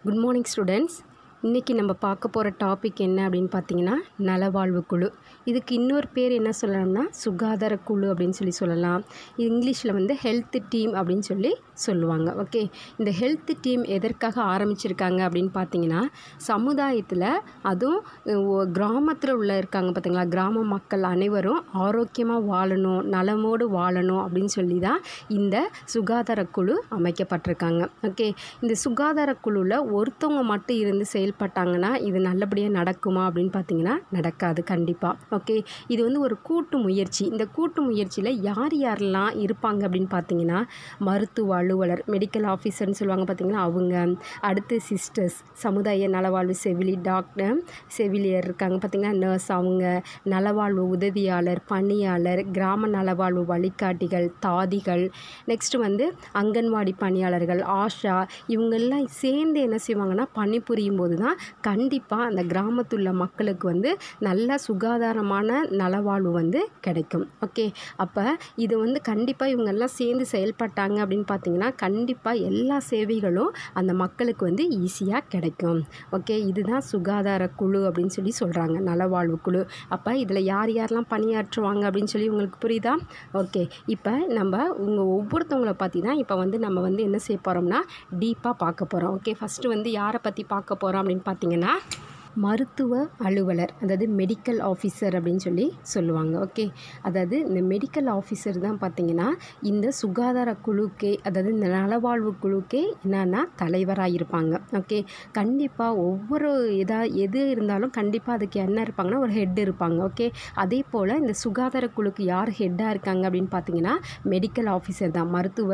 Good morning students. இன்றைக்கி நம்ம பார்க்க போகிற டாபிக் என்ன அப்படின்னு பார்த்தீங்கன்னா நலவாழ்வு குழு. இதுக்கு இன்னொரு பேர் என்ன சொல்லலாம்னா சுகாதார குழு அப்படின்னு சொல்லலாம். இங்கிலீஷில் வந்து ஹெல்த் டீம் அப்படின்னு சொல்லுவாங்க. ஓகே, இந்த ஹெல்த் டீம் எதற்காக ஆரம்பிச்சிருக்காங்க அப்படின்னு பார்த்தீங்கன்னா சமுதாயத்தில் அதுவும் கிராமத்தில் இருக்காங்க பார்த்தீங்களா, கிராம மக்கள் அனைவரும் ஆரோக்கியமாக வாழணும், நலமோடு வாழணும் அப்படின்னு சொல்லி தான் இந்த சுகாதார குழு அமைக்கப்பட்டிருக்காங்க. ஓகே, இந்த சுகாதார குழுவில் ஒருத்தவங்க மட்டும் இருந்து செயல்பட்டாங்கன்னா இது நல்லபடியாக நடக்குமா அப்படின்னு பார்த்தீங்கன்னா நடக்காது கண்டிப்பாக. ஓகே, இது வந்து ஒரு கூட்டு முயற்சி. இந்த கூட்டு முயற்சியில் யார் யாரெல்லாம் இருப்பாங்க அப்படின்னு பார்த்தீங்கன்னா மருத்துவ அலுவலர், மெடிக்கல் ஆஃபீஸர்னு சொல்லுவாங்க பார்த்தீங்களா அவங்க, அடுத்து சிஸ்டர்ஸ், சமுதாய நலவாழ்வு டாக்டர், செவிலியர் இருக்காங்க பார்த்தீங்கன்னா நர்ஸ் அவங்க, நலவாழ்வு உதவியாளர், பணியாளர், கிராம நலவாழ்வு வழிகாட்டிகள், தாதிகள், நெக்ஸ்ட்டு வந்து அங்கன்வாடி பணியாளர்கள், ஆஷா, இவங்கெல்லாம் சேர்ந்து என்ன செய்வாங்கன்னா பணிபுரியும் போது தான் கண்டிப்பாக அந்த கிராமத்துள்ள மக்களுக்கு வந்து நல்ல சுகாதாரமான நலவாழ்வு வந்து கிடைக்கும். ஓகே, அப்போ இது வந்து கண்டிப்பாக இவங்கெல்லாம் சேர்ந்து செயல்பட்டாங்க அப்படின்னு பார்த்தீங்கன்னா கண்டிப்பாக எல்லா சேவைகளும் அந்த மக்களுக்கு வந்து ஈஸியாக கிடைக்கும். ஓகே, இதுதான் சுகாதார குழு அப்படின்னு சொல்கிறாங்க, நலவாழ்வு குழு. அப்போ இதில் யார் யாரெல்லாம் பணியாற்றுவாங்க அப்படின்னு சொல்லி உங்களுக்கு புரியுதா? ஓகே, இப்போ நம்ம ஒவ்வொருத்தவங்களை பற்றி தான் இப்போ வந்து நம்ம வந்து என்ன செய்ய போகிறோம்னா டீப்பாக பார்க்க போகிறோம். ஓகே, ஃபஸ்ட்டு வந்து யாரை பற்றி பார்க்க போகிறோம் அப்படின்னு பார்த்தீங்கன்னா மருத்துவ அலுவலர், அதாவது மெடிக்கல் ஆஃபீஸர் அப்படின்னு சொல்லுவாங்க. ஓகே, அதாவது இந்த மெடிக்கல் ஆஃபீஸர் தான் பார்த்திங்கன்னா இந்த சுகாதார குழுக்கே, அதாவது இந்த நலவாழ்வு குழுக்கே என்னன்னா தலைவராக இருப்பாங்க. ஓகே, கண்டிப்பாக ஒவ்வொரு எது இருந்தாலும் கண்டிப்பாக அதுக்கு என்ன இருப்பாங்கன்னா ஒரு ஹெட் இருப்பாங்க. ஓகே, அதே போல் இந்த சுகாதார குழுக்கு யார் ஹெட்டாக இருக்காங்க அப்படின்னு பார்த்தீங்கன்னா மெடிக்கல் ஆஃபீஸர் தான், மருத்துவ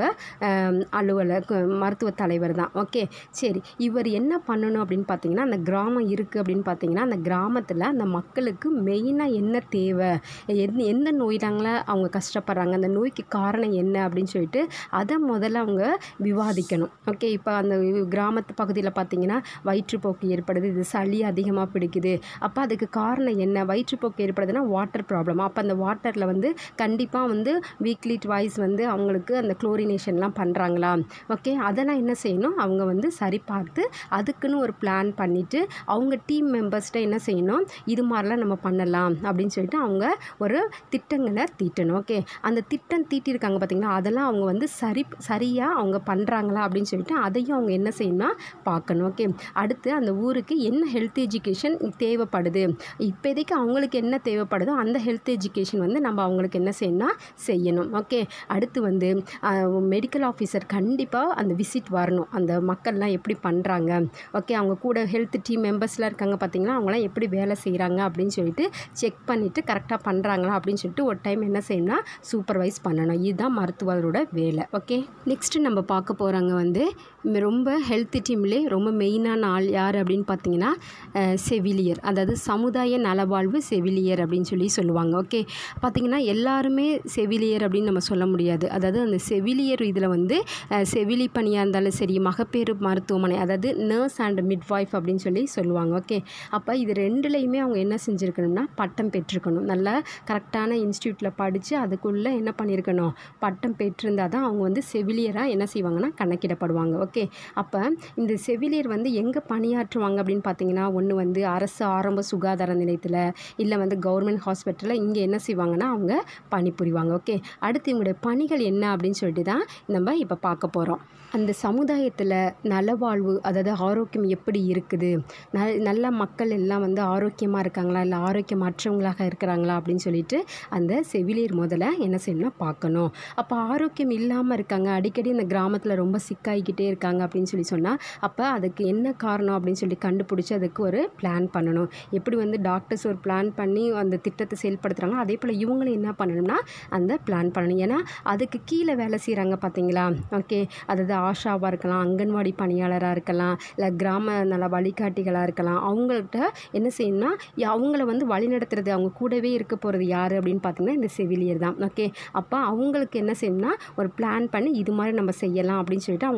அலுவலர், மருத்துவ தலைவர் தான். ஓகே, சரி, இவர் என்ன பண்ணணும் அப்படின்னு பார்த்தீங்கன்னா அந்த கிராமம் இருக்குது அப்படின்னு பார்த்தீங்கன்னா அந்த கிராமத்தில் அந்த மக்களுக்கு மெயினாக என்ன தேவை, எந்த நோய்தாங்கள அவங்க கஷ்டப்படுறாங்க, அந்த நோய்க்கு காரணம் என்ன அப்படின்னு சொல்லிட்டு அதை முதல்ல அவங்க விவாதிக்கணும். ஓகே, இப்போ அந்த கிராமத்து பகுதியில் பார்த்தீங்கன்னா வயிற்றுப்போக்கு ஏற்படுது, இது சளி அதிகமாக பிடிக்குது, அப்போ அதுக்கு காரணம் என்ன, வயிற்றுப்போக்கு ஏற்படுதுன்னா வாட்டர் ப்ராப்ளம், அப்போ அந்த வாட்டரில் வந்து கண்டிப்பாக வந்து வீக்லி ட்வைஸ் வந்து அவங்களுக்கு அந்த குளோரினேஷன்லாம் பண்ணுறாங்களா, ஓகே, அதெல்லாம் என்ன செய்யணும் அவங்க வந்து சரி பார்த்து அதுக்குன்னு ஒரு பிளான் பண்ணிவிட்டு அவங்க டீம் மெம்பர்ஸ்கிட்ட என்ன செய்யணும், இது மாதிரிலாம் நம்ம பண்ணலாம் அப்படின்னு சொல்லிட்டு அவங்க ஒரு திட்டங்களை தீட்டணும். ஓகே, அந்த திட்டம் தீட்டியிருக்காங்க பார்த்தீங்களா, அதெல்லாம் அவங்க வந்து சரியாக அவங்க பண்ணுறாங்களா அப்படின்னு சொல்லிட்டு அதையும் அவங்க என்ன செய்யணும்னா பார்க்கணும். ஓகே, அடுத்து அந்த ஊருக்கு என்ன ஹெல்த் எஜுகேஷன் தேவைப்படுது, இப்போதைக்கு அவங்களுக்கு என்ன தேவைப்படுதோ அந்த ஹெல்த் எஜுகேஷன் வந்து நம்ம அவங்களுக்கு என்ன செய்யணும். ஓகே, அடுத்து வந்து மெடிக்கல் ஆஃபீஸர் கண்டிப்பாக அந்த விசிட் வரணும், அந்த மக்கள்லாம் எப்படி பண்ணுறாங்க, ஓகே, அவங்க கூட ஹெல்த் டீம் மெம்பர்ஸ்லாம் இருக்காங்க பார்த்தீங்களா, அவங்களாம் எப்படி வேலை செய்கிறாங்க அப்படின்னு சொல்லிட்டு செக் பண்ணிவிட்டு கரெக்டாக பண்ணுறாங்களா அப்படின்னு சொல்லிட்டு ஒரு டைம் என்ன செய்யணும்னா சூப்பர்வைஸ் பண்ணணும். இதுதான் மருத்துவரோட வேலை. ஓகே, நெக்ஸ்ட்டு நம்ம பார்க்க போகிறாங்க வந்து ரொம்ப ஹெல்த் டீம்லேயே ரொம்ப மெயினான ஆள் யார் அப்படின்னு பார்த்தீங்கன்னா செவிலியர், அதாவது சமுதாய நலவாழ்வு செவிலியர் அப்படின்னு சொல்லுவாங்க. ஓகே, பார்த்திங்கன்னா எல்லாருமே செவிலியர் அப்படின்னு நம்ம சொல்ல முடியாது. அதாவது அந்த செவிலியர் இதில் வந்து செவிலி பணியாக இருந்தாலும் சரி, மகப்பேறு மருத்துவமனை, அதாவது நர்ஸ் அண்ட் மிட்வைஃப் அப்படின்னு சொல்லுவாங்க. ஓகே, அப்போ இது ரெண்டுலேயுமே அவங்க என்ன செஞ்சுருக்கணும்னா பட்டம் பெற்றிருக்கணும், நல்லா கரெக்டான இன்ஸ்டியூட்டில் படித்து அதுக்குள்ளே என்ன பண்ணியிருக்கணும் பட்டம் பெற்றிருந்தால் தான் அவங்க வந்து செவிலியராக என்ன செய்வாங்கன்னா கணக்கிடப்படுவாங்க. ஓகே, அப்போ இந்த செவிலியர் வந்து எங்கே பணியாற்றுவாங்க அப்படின்னு பார்த்தீங்கன்னா ஒன்று வந்து அரசு ஆரம்ப சுகாதார நிலையத்தில், இல்லை வந்து கவர்மெண்ட் ஹாஸ்பிட்டலில் இங்கே என்ன செய்வாங்கன்னா அவங்க பணிபுரிவாங்க. ஓகே, அடுத்து இவங்களுடைய பணிகள் என்ன அப்படின்னு சொல்லிட்டு தான் நம்ம இப்போ பார்க்க போகிறோம். அந்த சமுதாயத்தில் நலவாழ்வு, அதாவது ஆரோக்கியம் எப்படி இருக்குது, நல்ல மக்கள் எல்லாம் வந்து ஆரோக்கியமாக இருக்காங்களா இல்லை ஆரோக்கியமற்றவங்களாக இருக்கிறாங்களா அப்படின்னு சொல்லிட்டு அந்த செவிலியர் முதல்ல என்ன செய்யணும்னா பார்க்கணும். அப்போ ஆரோக்கியம் இல்லாமல் இருக்காங்க, அடிக்கடி இந்த கிராமத்தில் ரொம்ப சிக்காகிக்கிட்டே இருக்காங்க அப்படின்னு சொன்னால் அப்போ அதுக்கு என்ன காரணம் அப்படின்னு சொல்லி கண்டுபிடிச்சி அதுக்கு ஒரு பிளான் பண்ணணும். எப்படி வந்து டாக்டர்ஸ் ஒரு பிளான் பண்ணி அந்த திட்டத்தை செயல்படுத்துகிறாங்களோ அதே போல் இவங்களும் என்ன பண்ணணும்னா அந்த பிளான் பண்ணணும். ஏன்னா அதுக்கு கீழே வேலை செய்கிறாங்க பார்த்தீங்களா. ஓகே, அதாவது ஆஷாவாக இருக்கலாம், அங்கன்வாடி பணியாளராக இருக்கலாம், இல்லை கிராம நல வழிகாட்டிகளாக இருக்கலாம், அவங்கள்ட்ட என்ன செய்யணும்னா அவங்கள வந்து வழிநடத்துறது, அவங்க கூடவே இருக்க போகிறது யார் அப்படின்னு பார்த்தீங்கன்னா இந்த செவிலியர் தான். ஓகே, அப்போ அவங்களுக்கு என்ன செய்யணும்னா ஒரு பிளான் பண்ணி இது மாதிரி நம்ம செய்யலாம் அப்படின்னு சொல்லிட்டு அவங்கள என்ன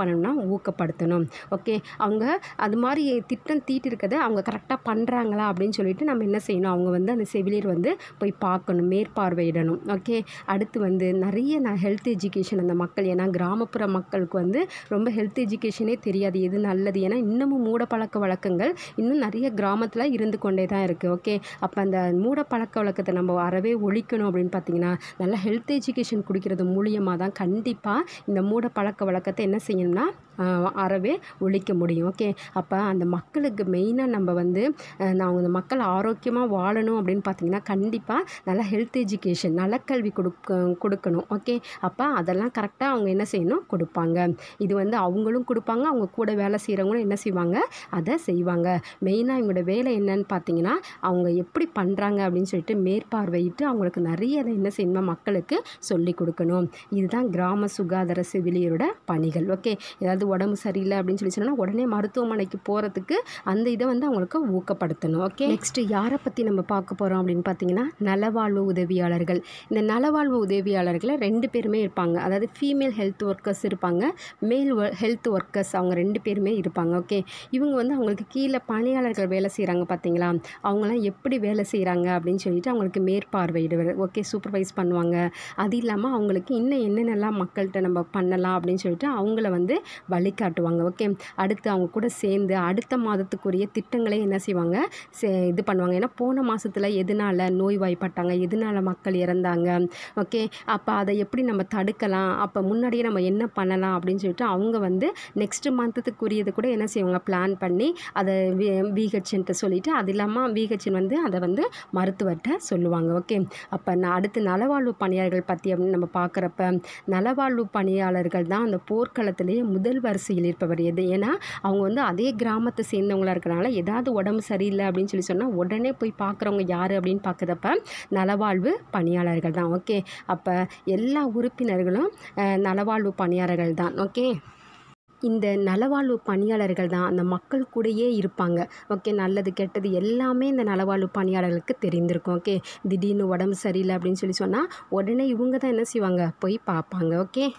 பண்ணணும்னா ஊக்கப்படுத்தணும். ஓகே, அவங்க அது மாதிரி திட்டம் தீட்டிருக்கதை அவங்க கரெக்டாக பண்ணுறாங்களா அப்படின்னு சொல்லிட்டு நம்ம என்ன செய்யணும், அவங்க வந்து அந்த செவிலியர் வந்து போய் பார்க்கணும், மேற்பார்வையிடணும். ஓகே, அடுத்து வந்து நிறைய ஹெல்த் எஜுகேஷன் அந்த மக்கள், ஏன்னா கிராமப்புற மக்களுக்கு வந்து ரொம்ப ஹெல்த் எஜுகேஷனே தெரியாது, எது நல்லது. ஏன்னா இன்னமும் மூட பழக்க வழக்கங்கள் இன்னும் நிறைய கிராமத்தில் இருந்து கொண்டே தான் இருக்குது. ஓகே, அப்போ அந்த மூட பழக்க வழக்கத்தை நம்ம அறவே ஒழிக்கணும் அப்படின்னு பார்த்தீங்கன்னா, நல்லா ஹெல்த் எஜுகேஷன் கொடுக்கறது மூலியமாக தான் கண்டிப்பாக இந்த மூட பழக்க வழக்கத்தை என்ன செய்யணும்னா அறவே ஒழிக்க முடியும். ஓகே, அப்போ அந்த மக்களுக்கு மெயினாக நம்ம வந்து நான் அந்த மக்கள் ஆரோக்கியமாக வாழணும் அப்படின்னு பார்த்தீங்கன்னா கண்டிப்பாக நல்லா ஹெல்த் எஜுகேஷன், நலக்கல்வி கொடுக்கணும். ஓகே, அப்போ அதெல்லாம் கரெக்டாக அவங்க என்ன செய்யணும், கொடுப்பாங்க. இது வந்து அவங்களும் கொடுப்பாங்க, அவங்க கூட வேலை செய்கிறவங்களும் என்ன செய்வாங்க, அதை செய்வாங்க. மெயினாக இவங்களோட வேலை என்னன்னு பார்த்தீங்கன்னா, அவங்க எப்படி பண்ணுறாங்க அப்படின்னு சொல்லிட்டு மேற்பார்வையிட்டு அவங்களுக்கு நிறைய அதை என்ன செய்யணுமா மக்களுக்கு சொல்லி கொடுக்கணும். இதுதான் கிராம சுகாதார செவிலியரோட பணிகள். ஓகே, ஏதாவது உடம்பு சரியில்லை அப்படின்னு சொல்லி சொன்னால் உடனே மருத்துவமனைக்கு போகிறதுக்கு அந்த இதை வந்து அவங்களுக்கு ஊக்கப்படுத்தணும். ஓகே, நெக்ஸ்ட்டு யாரை பற்றி நம்ம பார்க்க போகிறோம் அப்படின்னு பார்த்தீங்கன்னா, நலவாழ்வு உதவியாளர்கள். இந்த நலவாழ்வு உதவியாளர்களை 2 பேருமே இருப்பாங்க. அதாவது ஃபீமேல் ஹெல்த் ஒர்க்கர்ஸ் இருப்பாங்க, மேல் ஹெல்த் ஒர்க்கர்ஸ், அவங்க 2 பேருமே இருப்பாங்க. ஓகே, இவங்க வந்து அவங்களுக்கு கீழே பணியாளர்கள் வேலை செய்கிறாங்க பார்த்தீங்களா, அவங்களாம் எப்படி வேலை செய்கிறாங்க அப்படின்னு சொல்லிட்டு அவங்களுக்கு மேற்பார்வையிடுவார். ஓகே, சூப்பர்வைஸ் பண்ணுவாங்க. அது இல்லாமல் அவங்களுக்கு இன்னும் என்னென்னலாம் மக்கள்கிட்ட நம்ம பண்ணலாம் அப்படின்னு சொல்லிட்டு அவங்கள வந்து வழிகாட்டுவாங்க. ஓகே, அடுத்து அவங்க கூட சேர்ந்து அடுத்த மாதத்துக்குரிய திட்டங்களே என்ன செய்வாங்க, இது பண்ணுவாங்க. ஏன்னா போன மாதத்தில் எதனால் நோய்வாய்ப்பட்டாங்க, எதனால் மக்கள் இறந்தாங்க, ஓகே, அப்போ அதை எப்படி நம்ம தடுக்கலாம், அப்போ முன்னாடியே நம்ம என்ன பண்ணலாம் அப்படின்னு சொல்லிட்டு அவங்க வந்து நெக்ஸ்ட் மந்த்துக்குரியது கூட என்ன செய்வாங்க, பிளான் பண்ணி அதை விஹெச்என்ட்ட சொல்லிவிட்டு, அது இல்லாமல் விஹெச்என் வந்து அதை வந்து மருத்துவர்கிட்ட சொல்லுவாங்க. ஓகே, அப்போ அடுத்து நலவாழ்வு பணியாளர்கள் பற்றி அப்படின்னு நம்ம பார்க்குறப்ப, நலவாழ்வு பணியாளர்கள் தான் அந்த போர்க்களத்திலேயே முதல் வரிசையில் இருப்பவர். ஏன்னா அவங்க வந்து அதே கிராமத்தை சேர்ந்தவங்களாக இருக்கிறனால ஏதாவது உடம்பு சரியில்லை அப்படின்னு சொல்லி சொன்னால் உடனே போய் பார்க்குறவங்க யார் அப்படின்னு பார்க்குறப்ப நலவாழ்வு பணியாளர்கள் தான். ஓகே, அப்போ எல்லா உறுப்பினர்களும் நலவாழ்வு பணியாளர்கள் தான். ஓகே, இந்த நலவாழ்வு பணியாளர்கள் தான் அந்த மக்கள் கூடயே இருப்பாங்க. ஓகே, நல்லது கெட்டது எல்லாமே இந்த நலவாழ்வு பணியாளர்களுக்கு தெரிந்திருக்கும். ஓகே, திடீர்னு உடம்பு சரியில்லை அப்படின்னு சொல்லி சொன்னால் உடனே இவங்க தான் என்ன செய்வாங்க, போய் பார்ப்பாங்க. ஓகே,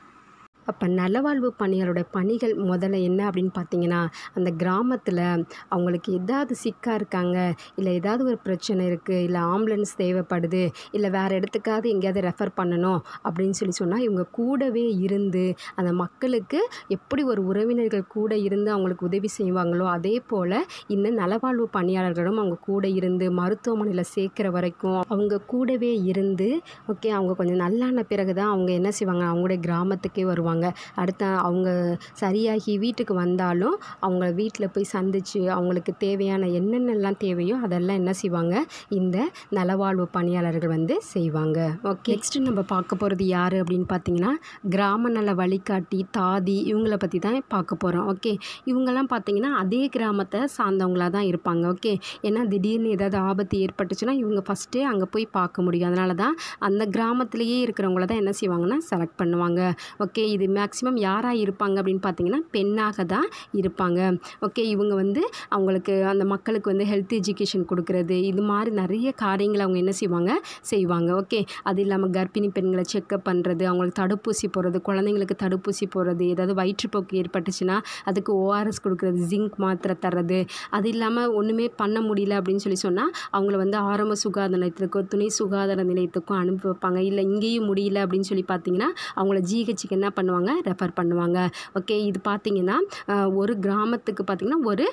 அப்போ நலவாழ்வு பணியாளரோட பணிகள் முதல்ல என்ன அப்படின்னு பார்த்தீங்கன்னா, அந்த கிராமத்தில் அவங்களுக்கு ஏதாவது சிக்காக இருக்காங்க, இல்லை ஏதாவது ஒரு பிரச்சனை இருக்குது, இல்லை ஆம்புலன்ஸ் தேவைப்படுது, இல்லை வேறு இடத்துக்காவது எங்கேயாவது ரெஃபர் பண்ணணும் அப்படின்னு சொல்லி சொன்னால் இவங்க கூடவே இருந்து அந்த மக்களுக்கு எப்படி ஒரு உறவினர்கள் கூட இருந்து அவங்களுக்கு உதவி செய்வாங்களோ அதே போல் இந்த நலவாழ்வு பணியாளர்களும் அவங்க கூட இருந்து மருத்துவமனையில் சேர்க்குற வரைக்கும் அவங்க கூடவே இருந்து, ஓகே, அவங்க கொஞ்சம் நல்லான பிறகு தான் அவங்க என்ன செய்வாங்க, அவங்களுடைய கிராமத்துக்கே வருவாங்க. அடுத்த அவங்க சரியாகி வீட்டுக்கு வந்தாலும் அவங்க வீட்டில் போய் சந்தித்து அவங்களுக்கு தேவையான என்னென்னலாம் தேவையோ அதெல்லாம் என்ன செய்வாங்க, இந்த நலவாழ்வு பணியாளர்கள் வந்து செய்வாங்க. ஓகே, நெக்ஸ்ட்டு நம்ம பார்க்க போகிறது யார் அப்படின்னு பார்த்தீங்கன்னா, கிராம நல வழிகாட்டி, தாதி, இவங்கள பற்றி தான் பார்க்க போகிறோம். ஓகே, இவங்கெல்லாம் பார்த்தீங்கன்னா அதே கிராமத்தை சார்ந்தவங்களாக தான் இருப்பாங்க. ஓகே, ஏன்னா திடீர்னு ஏதாவது ஆபத்து ஏற்பட்டுச்சுன்னா இவங்க ஃபஸ்ட்டே அங்கே போய் பார்க்க முடியும். அதனால தான் அந்த கிராமத்திலேயே இருக்கிறவங்கள தான் என்ன செய்வாங்கன்னா செலக்ட் பண்ணுவாங்க. ஓகே, இது மேக்ஸிமம் யாராக இருப்பாங்க அப்படின்னு பார்த்தீங்கன்னா பெண்ணாக தான் இருப்பாங்க. ஓகே, இவங்க வந்து அவங்களுக்கு அந்த மக்களுக்கு வந்து ஹெல்த் எஜுகேஷன் கொடுக்குறது, இது மாதிரி நிறைய காரியங்களை அவங்க என்ன செய்வாங்க. ஓகே, அது இல்லாமல் கர்ப்பிணி பெண்களை செக்கப் பண்ணுறது, அவங்களுக்கு தடுப்பூசி போடுறது, குழந்தைங்களுக்கு தடுப்பூசி போடுறது, ஏதாவது வயிற்றுப்போக்கு ஏற்பட்டுச்சுன்னா அதுக்கு ஓஆர்எஸ் கொடுக்குறது, ஜிங்க் மாத்திரை தர்றது, அது இல்லாமல் ஒன்றுமே பண்ண முடியல அப்படின்னு சொல்லி சொன்னால் அவங்கள வந்து ஆரம்ப சுகாதார நிலையத்துக்கோ துணை சுகாதார நிலையத்துக்கும் அனுப்பி வைப்பாங்க. இல்லை இங்கேயும் முடியல அப்படின்னு சொல்லி பார்த்தீங்கன்னா அவங்கள ஜிஹெச்சுக்கு என்ன பண்ணுவாங்க, ரெஃபர் பண்ணுவாங்க. ஓகே, இது பார்த்திங்கன்னா ஒரு கிராமத்துக்கு பார்த்திங்கன்னா ஒரு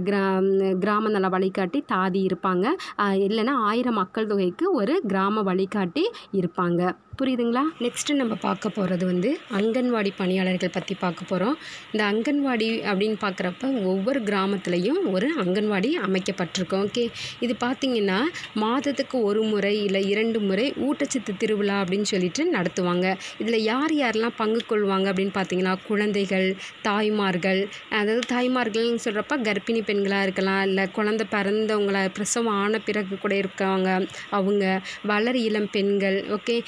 கிராம நல வழிகாட்டி தாதி இருப்பாங்க. இல்லைன்னா 1000 மக்கள் தொகைக்கு ஒரு கிராம வழிகாட்டி இருப்பாங்க. புரியுதுங்களா? நெக்ஸ்ட்டு நம்ம பார்க்க போகிறது வந்து அங்கன்வாடி பணியாளர்கள் பற்றி பார்க்க போகிறோம். இந்த அங்கன்வாடி அப்படின்னு பார்க்குறப்ப ஒவ்வொரு கிராமத்துலேயும் ஒரு அங்கன்வாடி அமைக்கப்பட்டிருக்கும். ஓகே, இது பார்த்திங்கன்னா மாதத்துக்கு 1 முறை இல்லை 2 முறை ஊட்டச்சத்து திருவிழா அப்படின்னு சொல்லிட்டு நடத்துவாங்க. இதில் யார் யாரெல்லாம் பங்கு கொள்வாங்க அப்படின்னு பார்த்தீங்கன்னா, குழந்தைகள், தாய்மார்கள், அதாவது தாய்மார்கள்னு சொல்கிறப்ப கர்ப்பிணி பெண்களாக இருக்கலாம், இல்லை குழந்தை பிறந்தவங்கள பிரசவம் ஆன பிறகு கூட இருக்காங்க அவங்க, வளர் இளம் பெண்கள். ஓகே, இவங்க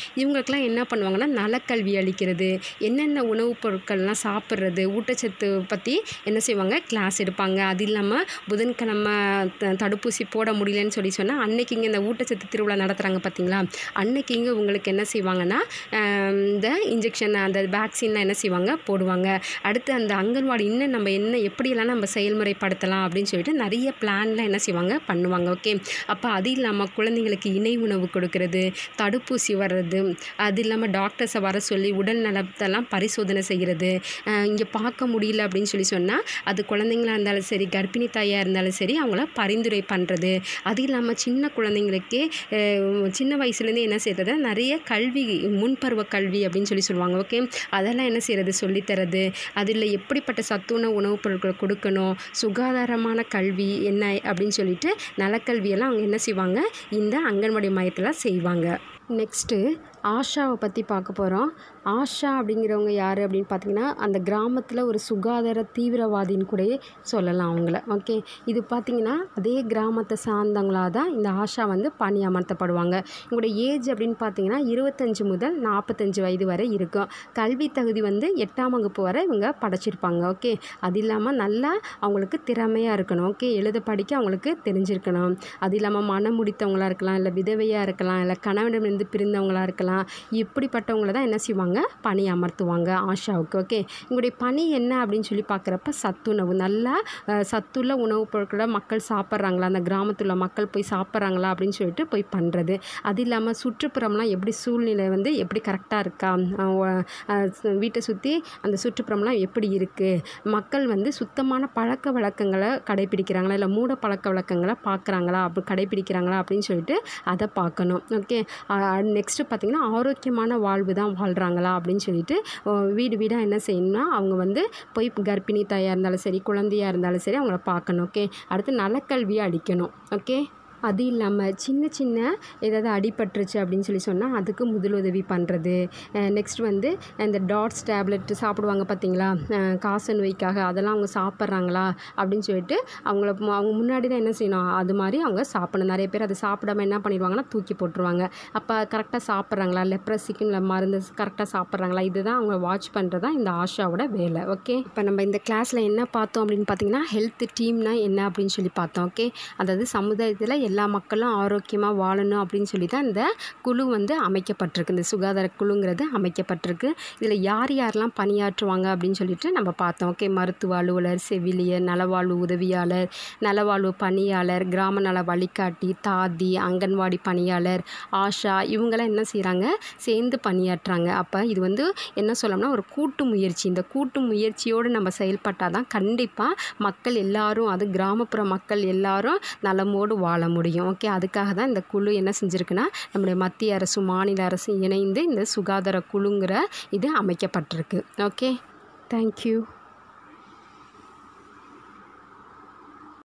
இவங்களுக்கெல்லாம் என்ன பண்ணுவாங்கன்னா நலக்கல்வி அளிக்கிறது, என்னென்ன உணவுப் பொருட்கள்லாம் சாப்பிட்றது, ஊட்டச்சத்து பற்றி என்ன செய்வாங்க கிளாஸ் எடுப்பாங்க. அது இல்லாமல் புதன்கிழமை தடுப்பூசி போட முடியலன்னு சொன்னால் அன்னைக்கு இங்கே இந்த ஊட்டச்சத்து திருவிழா நடத்துகிறாங்க பார்த்தீங்களா, அன்னைக்கு இங்கே உங்களுக்கு என்ன செய்வாங்கன்னா இந்த இன்ஜெக்ஷன் அந்த வேக்சின்லாம் என்ன செய்வாங்க போடுவாங்க. அடுத்து அந்த அங்கன்வாடி இன்னும் நம்ம என்ன எப்படியெல்லாம் நம்ம செயல்முறைப்படுத்தலாம் அப்படின்னு சொல்லிட்டு நிறைய பிளான்லாம் என்ன செய்வாங்க பண்ணுவாங்க. ஓகே, அப்போ அது இல்லாமல் குழந்தைங்களுக்கு இணை உணவு கொடுக்கறது, தடுப்பூசி வர்றது, அது இல்லாமல் டாக்டர்ஸை வர சொல்லி உடல் நலத்தெல்லாம் பரிசோதனை செய்கிறது. இங்கே பார்க்க முடியல அப்படின்னு சொன்னால் அது குழந்தைங்களாக இருந்தாலும் சரி, கர்ப்பிணி தாயாக இருந்தாலும் சரி, அவங்கள பரிந்துரை பண்ணுறது. அது இல்லாமல் சின்ன குழந்தைங்களுக்கே சின்ன வயசுலேருந்தே என்ன செய்கிறது நிறைய கல்வி, முன்பருவ கல்வி அப்படின்னு சொல்லுவாங்க. ஓகே, அதெல்லாம் என்ன செய்கிறது சொல்லித்தரது. அதில் எப்படிப்பட்ட சத்துண உணவுப் பொருட்களை கொடுக்கணும், சுகாதாரமான கல்வி என்ன அப்படின்னு சொல்லிட்டு நலக்கல்வியெல்லாம் அவங்க என்ன செய்வாங்க இந்த அங்கன்வாடி மையத்தில் செய்வாங்க. நெக்ஸ்ட்டு ஆஷாவை பற்றி பார்க்க போகிறோம். ஆஷா அப்படிங்கிறவங்க யார் அப்படின்னு பார்த்திங்கன்னா அந்த கிராமத்தில் ஒரு சுகாதார தீவிரவாதின்னு கூட சொல்லலாம் அவங்கள. ஓகே, இது பார்த்திங்கன்னா அதே கிராமத்தை சார்ந்தவங்களாக தான் இந்த ஆஷா வந்து பணி அமர்த்தப்படுவாங்க. இவங்களோட ஏஜ் அப்படின்னு பார்த்திங்கன்னா 25 முதல் 45 வயது வரை இருக்கும். கல்வி தகுதி வந்து 8ஆம் வகுப்பு வரை இவங்க படிச்சிருப்பாங்க. ஓகே, அது இல்லாமல் நல்லா அவங்களுக்கு திறமையாக இருக்கணும். ஓகே, எழுத படிக்க அவங்களுக்கு தெரிஞ்சிருக்கணும். அது இல்லாமல் மனம் முடித்தவங்களாக இருக்கலாம், இல்லை விதவையாக இருக்கலாம், இல்லை கணவனிடமிருந்து பிரிந்தவங்களாக இருக்கலாம். இப்படிப்பட்டவங்கள தான் என்ன செய்வாங்க பணி அமர்த்துவாங்க ஆஷாவுக்கு. ஓகே, இவங்களுடைய பணி என்ன அப்படின்னு சொல்லி பார்க்குறப்ப சத்துணவு, நல்லா சத்துள்ள உணவுப் பொருட்களை மக்கள் சாப்பிட்றாங்களா, அந்த கிராமத்தில் மக்கள் போய் சாப்பிட்றாங்களா அப்படின்னு சொல்லிட்டு போய் பண்ணுறது. அது இல்லாமல் சுற்றுப்புறம்லாம் எப்படி சூழ்நிலை வந்து எப்படி கரெக்டாக இருக்கா, வீட்டை சுற்றி அந்த சுற்றுப்புறம்லாம் எப்படி இருக்குது, மக்கள் வந்து சுத்தமான பழக்க வழக்கங்களை கடைப்பிடிக்கிறாங்களா, இல்லை மூட பழக்க வழக்கங்களை பார்க்குறாங்களா, அப்படி கடைப்பிடிக்கிறாங்களா அப்படின்னு சொல்லிட்டு அதை பார்க்கணும். ஓகே, நெக்ஸ்ட்டு பார்த்திங்கன்னா ஆரோக்கியமான வாழ்வு தான் வாழ்கிறாங்களா அப்படின்னு சொல்லிட்டு வீடு வீடாக என்ன செய்யணும்னா அவங்க வந்து போய் கர்ப்பிணி தாயாக இருந்தாலும் சரி, குழந்தையாக இருந்தாலும் சரி அவங்கள பார்க்கணும். ஓகே, அடுத்து நலக்கல்வியை அளிக்கணும். ஓகே, அது இல்லாமல் சின்ன சின்ன ஏதாவது அடிபட்டுருச்சு அப்படின்னு சொன்னால் அதுக்கு முதலுதவி பண்ணுறது. நெக்ஸ்ட் வந்து இந்த டாட்ஸ் டேப்லெட் சாப்பிடுவாங்க பார்த்தீங்களா, காச நோய்க்காக, அதெல்லாம் அவங்க சாப்பிட்றாங்களா அப்படின்னு சொல்லிட்டு அவங்க முன்னாடி தான் என்ன செய்யணும் அது மாதிரி அவங்க சாப்பிடணும். நிறைய பேர் அதை சாப்பிடாம என்ன பண்ணிடுவாங்கன்னா தூக்கி போட்டுருவாங்க. அப்போ கரெக்டாக சாப்பிட்றாங்களா, லெப்ரஸிக்கு மருந்து கரெக்டாக சாப்பிட்றாங்களா, இதுதான் அவங்க வாட்ச் பண்ணுறது தான் இந்த ஆஷாவோட வேலை. ஓகே, இப்போ நம்ம இந்த கிளாஸில் என்ன பார்த்தோம் அப்படின்னு பார்த்தீங்கன்னா ஹெல்த் டீம்னா என்ன அப்படின்னு சொல்லி பார்த்தோம். ஓகே, அதாவது சமுதாயத்தில் எல்லா மக்களும் ஆரோக்கியமாக வாழணும் அப்படின்னு சொல்லி தான் இந்த குழு வந்து அமைக்கப்பட்டிருக்கு, இந்த சுகாதார குழுங்கிறது அமைக்கப்பட்டிருக்கு. இதில் யார் யாரெல்லாம் பணியாற்றுவாங்க அப்படின்னு சொல்லிட்டு நம்ம பார்த்தோம். ஓகே, மருத்துவ அலுவலர், செவிலியர், நலவாழ்வு உதவியாளர், நலவாழ்வு பணியாளர், கிராம நல வழிகாட்டி, தாதி, அங்கன்வாடி பணியாளர், ஆஷா, இவங்களாம் என்ன செய்கிறாங்க சேர்ந்து பணியாற்றுறாங்க. அப்போ இது வந்து என்ன சொல்லணும்னா ஒரு கூட்டு முயற்சி. இந்த கூட்டு முயற்சியோடு நம்ம செயல்பட்டால் தான் கண்டிப்பாக மக்கள் எல்லாரும், அது கிராமப்புற மக்கள் எல்லாரும் நலமோடு வாழ முடியும். ஓகே, அதுக்காக தான் இந்த குழு என்ன செஞ்சுருக்குன்னா நம்முடைய மத்திய அரசும் மாநில அரசும் இணைந்து இந்த சுகாதார குழுங்கிற இது அமைக்கப்பட்டிருக்கு. Okay, thank you.